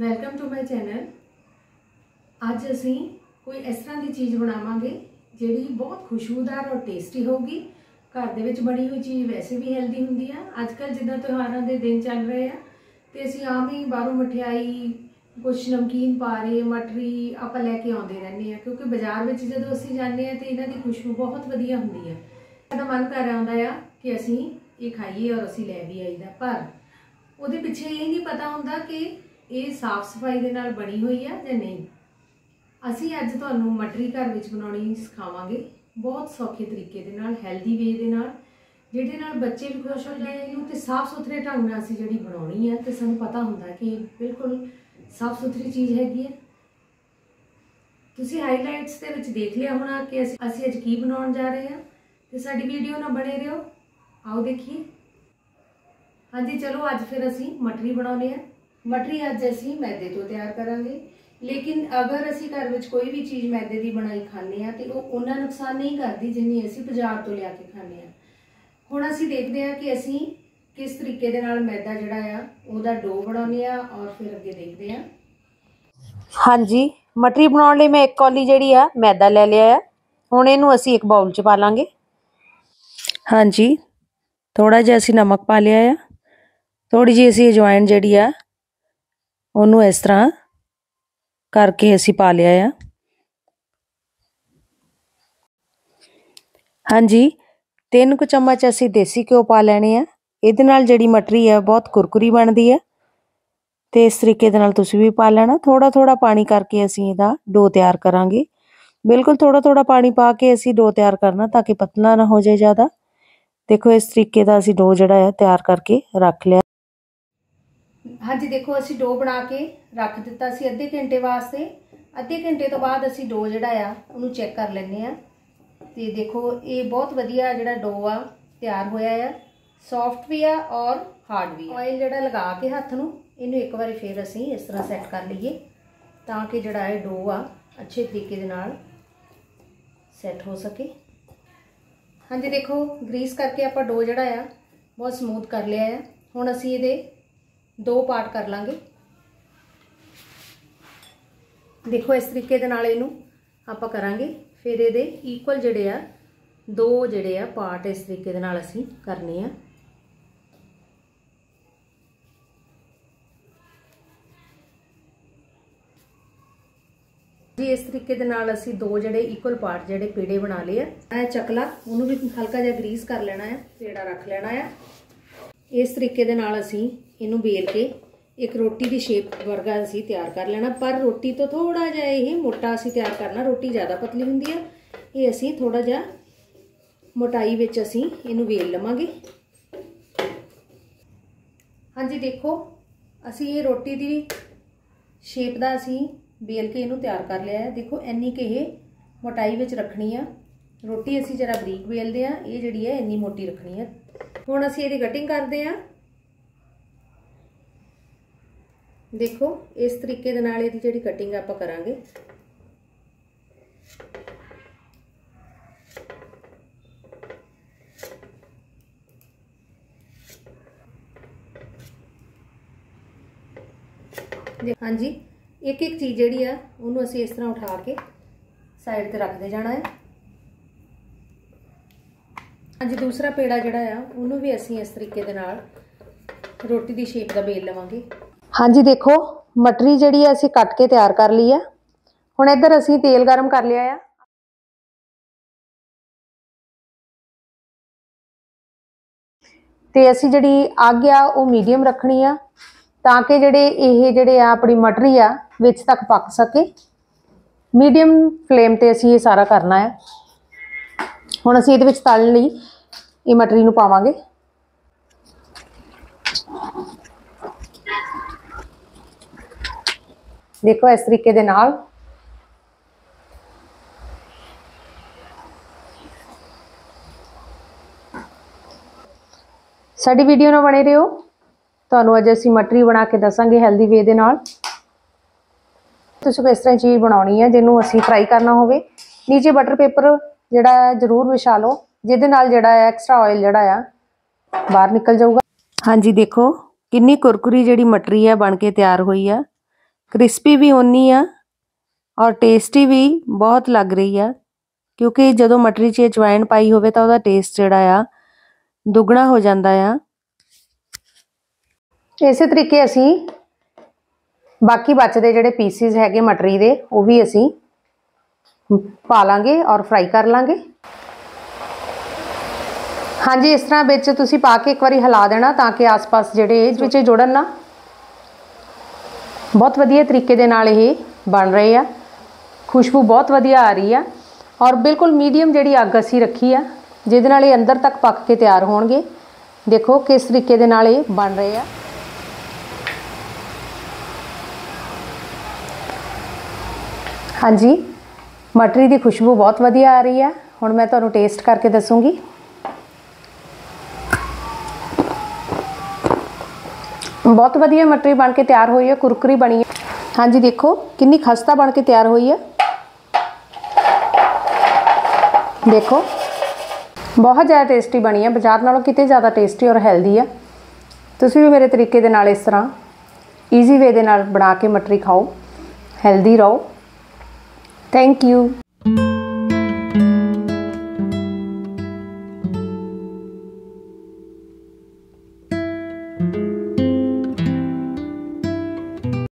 Welcome to my channel. अज असी कोई इस तरह की चीज़ बनावांगे जिहड़ी बहुत खुशबूदार और टेस्टी होगी। घर दे विच बनी हुई चीज़ वैसे भी हेल्दी हुंदी है। अजकल जिद्दां त्योहारां दे दिन चल रहे हैं तो असी आम ही बाहरों मठियाई कुछ नमकीन पा रहे मटरी आपां लैके आउंदे रहंदे हैं, क्योंकि बाजार में जदों असी जाते हैं तो इन्हां दी खुशबू बहुत वधिया हुंदी है। साडा मन कर आउंदा है कि असी ये खाईए और असी लै भी आईदा, पर उहदे पिछे ये नहीं पता हुंदा कि ये साफ सफाई दे नाल बनी हुई है या नहीं। असी अज तुहानूं मटरी घर विच बनाउणी सिखावांगे बहुत सौखे तरीके दे नाल, हैल्दी वे दे नाल, जिहदे नाल बच्चे भी खुश हो जाए इहनूं ते साफ सुथरे ढंग नाल असी जिहड़ी बनाउणी है ते सानूं पता हुंदा कि बिल्कुल साफ सुथरी चीज़ हैगी है। तुसी हाईलाइट्स दे विच देख लिया होना कि असी अज की बनाउण जा रहे हैं, ते साडी वीडियो नाल बने रहियो। आओ देखिए। हाँ जी, चलो अज फिर असी मटरी बनाउने हैं। मटरी अज असी मैदे तो तैयार करांगे, लेकिन अगर असी घर में कोई भी चीज़ मैदे की बनाई खाने तो वो उन्ना नुकसान नहीं करती जिन्नी असी बाजार तो लिया के खाने। हुण असी देखते हैं कि असी किस तरीके दे नाल मैदा जिहड़ा आ उहदा डो बनाउने आ और फिर अगे देखते हैं। हाँ जी, मटरी बनाउण लई मैं एक कौली जिहड़ी आ मैदा ले लिया है। हुण इहनूं असी एक बाउल च पा लांगे। हाँ जी, थोड़ा जिहा असी नमक पा लिया है, थोड़ी जी असी अजवाइन जिहड़ी आ ਉਹਨੂੰ इस तरह करके असी पा लिया है। हाँ जी, 3 ਕੁ चम्मच असी देसी घ्यो पा लेने आ। ਇਹਦੇ ਨਾਲ ਜਿਹੜੀ मटरी है बहुत कुरकुरी बनती है, तो इस तरीके ਦੇ ਨਾਲ ਤੁਸੀਂ ਵੀ पा लेना। थोड़ा थोड़ा पानी करके असी ਇਹਦਾ डो तैयार करांगे। बिल्कुल थोड़ा थोड़ा पानी पा के असी डो तैयार करना ताकि पतला ना हो जाए ज़्यादा। देखो इस तरीके का असी डो जिहड़ा है तैयार करके रख लिया। हाँ जी, देखो असी डो बना के रख दिता सी अद्धे घंटे वास्ते। अद्धे घंटे तो बाद असी डो जिहड़ा आ उहनूं चैक कर लैंदे आ। ते देखो ये बहुत वधिया जिहड़ा डो आ तैयार होया है, सॉफ्ट भी आ और हार्ड भी। ऑयल जिहड़ा लगा के हत्थ नूं इहनूं एक बार फिर असी इस तरह सैट कर लईए ताकि जिहड़ा ये डो आ अच्छे तरीके दे नाल सैट हो सके। हाँ जी, देखो ग्रीस करके आपां डो जिहड़ा आ बहुत समूथ कर लिया है। हुण असी इहदे 2 पार्ट कर लांगे। देखो इस तरीके दे नाल इहनूं आपां करांगे, फिर इहदे इक्वल जिहड़े आ 2 जिहड़े आ पार्ट इस तरीके दे नाल असीं करने आ। जी इस तरीके दे नाल असीं 2 जिहड़े इक्वल पार्ट जिहड़े पेड़े बना लए आ। चकला उहनूं भी हल्का जिहा ग्रीस कर लेना है, पेड़ा रख लेना है। इस तरीके दे नाल असीं इनू बेल के एक रोटी की शेप वर्गा असी तैयार कर लेना, पर रोटी तो थोड़ा जिहा ये मोटा असी तैयार करना। रोटी ज़्यादा पतली हुंदी है, ये असी थोड़ा जिहा मोटाई विच असी इनू बेल लवांगे। हाँ जी, देखो असी ये रोटी की शेप का असी बेल के इनू तैयार कर लिया है। देखो इन्नी कि ये मोटाई विच रखनी है। रोटी असी जरा बरीक बेलते हैं, ये जिहड़ी है इन्नी मोटी रखनी है। हुण असी इहदी कटिंग करते हैं। देखो इस तरीके दे नाल इहदी जिहड़ी कटिंग आपां करांगे। हाँ जी, एक एक चीज़ जिहड़ी आ उहनूं असीं इस तरह उठा के साइड ते रखते जाना है। हाँ जी, दूसरा पेड़ा जिहड़ा आ उहनूं भी असीं इस तरीके दे नाल रोटी की शेप का बेल लवांगे। हाँ जी, देखो मटरी जिहड़ी असी कट के तैयार कर ली है। हुण इधर असी तेल गर्म कर लिया है। ते असी जिहड़ी अग आ वो मीडियम रखनी आ ताकि जिहड़े अपनी मटरी आ विच तक पक सके। मीडियम फ्लेम ते असी ये सारा करना है। हुण असी इहदे विच तलण लई ये मटरी नूं पावांगे। देखो इस तरीके दे नाल साडी वीडियो नाल बने रहियो। तुहानूं अज असीं मटरी बना के दसांगे हैल्दी वे दे नाल। तुसीं इस तरह चीज़ बनाउणी है जिन्हों असीं फ्राई करना होवे। नीचे बटर पेपर जिहड़ा जरूर विछा लो, जिहदे नाल जिहड़ा एक्सट्रा ऑयल जिहड़ा आ बाहर निकल जाऊगा। हाँ जी, देखो कितनी कुरकुरी जिहड़ी मटरी है बन के तैयार हुई है। क्रिस्पी भी उन्नी आ और टेस्टी भी बहुत लग रही आ, क्योंकि ਜਦੋਂ ਮਟਰੀ 'ਚ ਅਜਵਾਇਣ ਪਾਈ ਹੋਵੇ ਤਾਂ ਉਹਦਾ ਟੇਸਟ ਜਿਹੜਾ ਆ ਦੁੱਗਣਾ ਹੋ ਜਾਂਦਾ ਆ। ਇਸੇ ਤਰੀਕੇ ਅਸੀਂ ਬਾਕੀ ਬਚਦੇ ਜਿਹੜੇ ਪੀਸਿਸ ਹੈਗੇ ਮਟਰੀ ਦੇ ਉਹ ਵੀ ਅਸੀਂ ਪਾ ਲਾਂਗੇ ਔਰ ਫਰਾਈ ਕਰ ਲਾਂਗੇ। ਹਾਂਜੀ, ਇਸ ਤਰ੍ਹਾਂ ਵਿੱਚ ਤੁਸੀਂ ਪਾ ਕੇ ਇੱਕ ਵਾਰੀ ਹਿਲਾ ਦੇਣਾ ਤਾਂ ਕਿ ਆਸ-ਪਾਸ ਜਿਹੜੇ ਇਸ ਵਿੱਚ ਜੁੜਨ ਨਾ। ਬਹੁਤ ਵਧੀਆ ਤਰੀਕੇ ਦੇ ਨਾਲ ਇਹ ਬਣ ਰਹੇ ਆ, ਖੁਸ਼ਬੂ ਬਹੁਤ ਵਧੀਆ ਆ ਰਹੀ ਆ ਔਰ ਬਿਲਕੁਲ ਮੀਡੀਅਮ ਜਿਹੜੀ ਅੱਗ ਅਸੀਂ ਰੱਖੀ ਆ ਜਿਹਦੇ ਨਾਲ ਇਹ ਅੰਦਰ ਤੱਕ ਪੱਕ ਕੇ ਤਿਆਰ ਹੋਣਗੇ। ਦੇਖੋ ਕਿਸ ਤਰੀਕੇ ਦੇ ਨਾਲ ਇਹ ਬਣ ਰਹੇ ਆ। ਹਾਂਜੀ, ਮਟਰੀ ਦੀ ਖੁਸ਼ਬੂ ਬਹੁਤ ਵਧੀਆ ਆ ਰਹੀ ਆ। ਹੁਣ ਮੈਂ ਤੁਹਾਨੂੰ ਟੇਸਟ ਕਰਕੇ ਦੱਸੂਗੀ। बहुत वधिया मटरी बन के तैयार हुई है, कुरकुरी बनी है। हाँ जी, देखो कितनी खस्ता बन के तैयार हुई है। देखो बहुत ज़्यादा टेस्टी बनी है, बाजार नालों कितने ज़्यादा टेस्टी और हैल्दी है। तुसीं भी मेरे तरीके दे नाल इस तरह ईजी वे दे नाल बना के मटरी खाओ, हैल्दी रहो। Thank you.